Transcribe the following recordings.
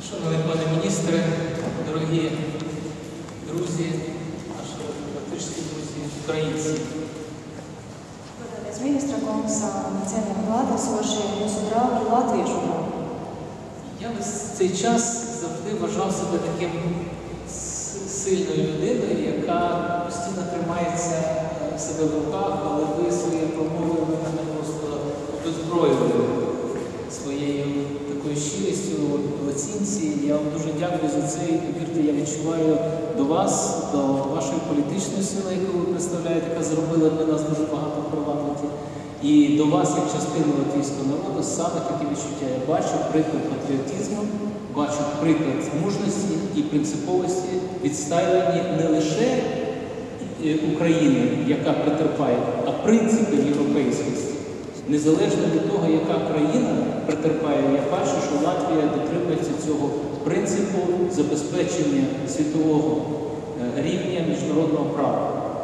Шановний пане міністре, дорогі друзі, наші латвійські друзі, українці. Godātais ministra kungs, cienījami klātesošie, mūsu draugi, latviešu draugi. Я весь цей час завжди вважав себе таким сильною людиною, яка постійно тримається себе в руках, але ви своєю промовою мене просто обезброїли своєю такою щирістю в оцінці. Я вам дуже дякую за це і, повірте, я відчуваю до вас, до вашої політичної сили, яку ви представляєте, яка зробила для нас дуже багато в парламенті. І до вас, як частини латвійського народу, саме такі відчуття. Я бачу приклад патріотизму, бачу приклад мужності і принциповості, відстоювання не лише України, яка претерпає, а принципів європейськості. Незалежно від того, яка країна претерпає, я бачу, що Латвія дотримується цього принципу забезпечення світового рівня міжнародного права.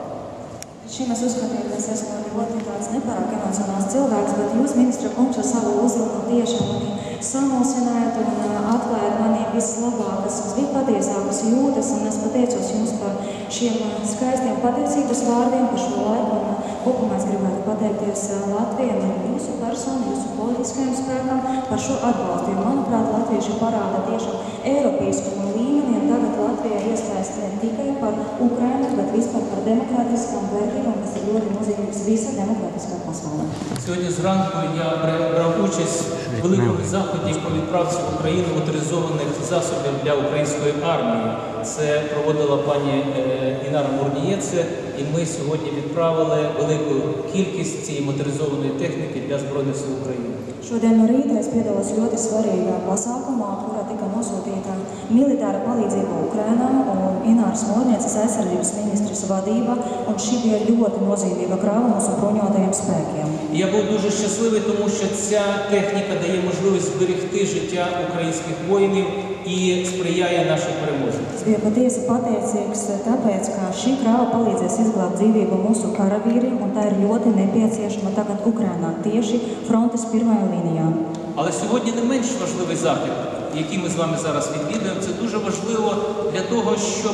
Šim es uzskatīju, ka es esmu ļoti tāds nepārāk emocionāls cilvēks, bet jūs, ministra kungs, ar savu uzrunu tiešām mani samulsinājāt un atklājāt manī vislabākas, vispatiesākas jūtas, un es pateicos jums par šiem skaistiem pateicības vārdiem par šo laiku, un kopumā es gribētu pateikties Latvijai un jūsu personu, jūsu politiskajam spēkam par šo atbalstu, jo, manuprāt, latvieši parāda tiešām eiropeiskumu līmeni, un tagad Latvijai iestājas ne tikai par Ukrainu, bet vispār par demokrātiskām vērtībām, kas ir ļoti nozīmīgas visa demokratiskā pasaulē. Сьогодні зранку я брав участь в великому заході по відправці в Україну моторизованих засобів для української армії. Це проводила пані Інара Мурнієце, і ми сьогодні відправили велику кількість цієї моторизованої техніки для Збройних сил України. Šodien no rīta es piedalos ļoti svarīgā pasākumā, kurā tika nosūtīta militāra palīdzība Ukrainā un Ināras Mūrnieces aizsardzības ministres vadība, un šī bija ļoti nozīmīga krāva mūsu bruņotajiem spēkiem. Я був дуже щасливий, тому що ця техніка дає можливість зберегти життя українських воїнів і сприяє нашій перемозі. Es biju patiesi pateicīgs, tāpēc, ka šī krāva palīdzēs izglābt dzīvību mūsu karavīriem, un tā ir ļoti nepieciešama tagad Ukrainā, tieši frontes pirmajā līnijā. Але сьогодні не менш важливий захід, який ми з вами зараз відвідуємо, це дуже важливо для того, щоб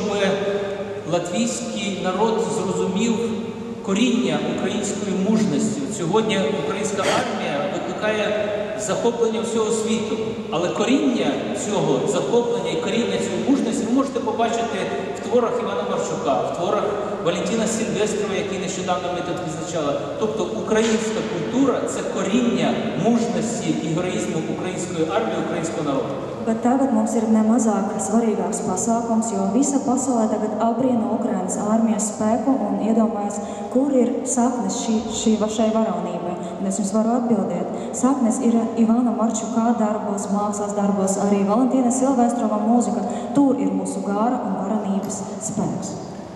латвійський народ зрозумів коріння української мужності. Сьогодні українська армія викликає захоплення всього світу, але коріння цього захоплення і коріння цієї мужності ви можете побачити в творах Івана Марчука, в творах Валентина Сильвестрова, який нещодавно ми тут відзначали. Тобто українська культура – це коріння мужності і героїзму української армії, українського народу. Bet tagad mums ir nemazāk svarīgāks pasākums, jo visa pasaulē tagad apbrīno Ukrainas armijas spēku un iedomājas, kur ir saknes šai varonībai. Un es jums varu atbildēt. Saknes ir Ivana Marčukā darbos, mākslas darbos, arī Valentīna Silvestrova mūzika. Tur ir mūsu gāra un varonības spēks.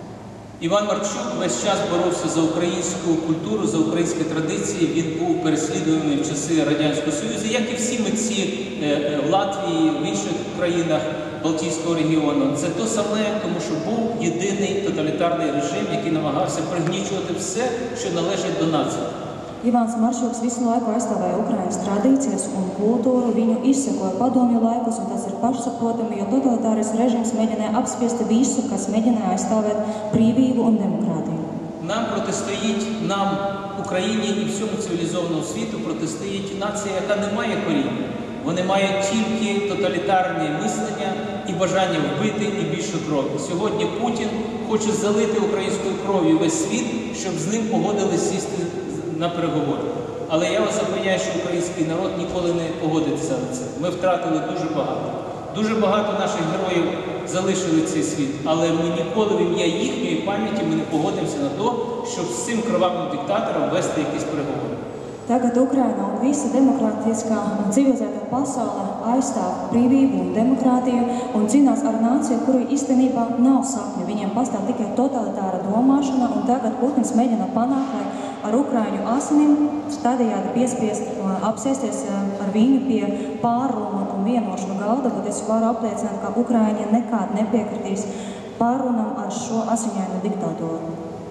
Іван Марчук весь час боровся за українську культуру, за українські традиції. Він був переслідуваний в часи Радянського Союзу, як і всі митці в Латвії, в інших країнах Балтійського регіону. Це то саме, тому що був єдиний тоталітарний режим, який намагався пригнічувати все, що належить до нації. Ivāns Maršuks visu laiku aizstāvēja Ukrainas tradīcijas un kultūru, viņu izsekoja padomju laikus, un tas ir pašsaprotami, jo totalitārais režims mēģināja apspiest visu, kas mēģināja aizstāvēt brīvību un demokrātiju. Нам протистоїть, нам, Україні і всьому цивілізованому світу протистоїть нація, яка не має коріння. Вони мають тільки тоталітарне мислення і бажання вбити і більше крові. Сьогодні Путін хоче залити українською кров'ю весь світ, щоб з ним погодились сісти на переговори. Але я вас запевняю, що український народ ніколи не погодиться на це. Ми втратили дуже багато. Дуже багато наших героїв залишили цей світ, але ми ніколи в ім'я їхньої пам'яті ми не погодимося на те, щоб з цим кривавим диктатором вести якісь переговори. Tagad Ukraina un visa demokrātiskā un civilizētā pasaule aizstāv brīvību un demokrātiju un cīnās ar nāciju, kurai īstenībā nav sapņu. Viņiem pastāv tikai totalitāra domāšana, un tagad Putins mēģina panākt, lai ar Ukraiņu asinīm tādējādi piespiest apsēsties ar viņu pie pārrunu un vienošanu galda, bet es varu apliecināt, ka Ukraiņi nekād nepiekritīs pārrunam ar šo asiņainu diktatoru.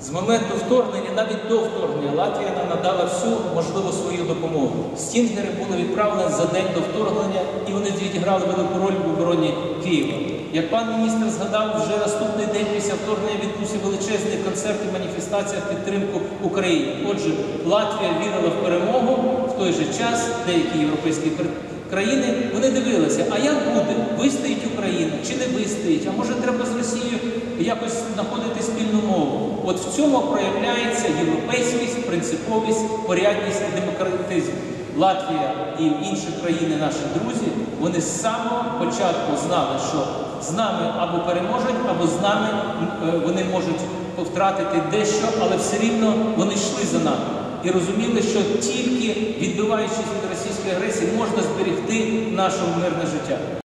З моменту вторгнення, навіть до вторгнення, Латвія нам надала всю можливу свою допомогу. Стінгери були відправлені за день до вторгнення, і вони відіграли велику роль в обороні Києва. Як пан міністр згадав, вже наступний день після вторгнення відбувся величезний концерт і маніфестація в підтримку України. Отже, Латвія вірила в перемогу, в той же час деякі європейські країни, вони дивилися, а як буде? Вистоїть Україна чи не вистоїть? А може треба з Росією якось знаходити спільну мову? От в цьому проявляється європейськість, принциповість, порядність і демократизм. Латвія і інші країни, наші друзі, вони з самого початку знали, що з нами або переможуть, або з нами вони можуть втратити дещо, але все рівно вони йшли за нами. І розуміли, що тільки відбиваючись від російської агресії, можна зберегти наше мирне життя.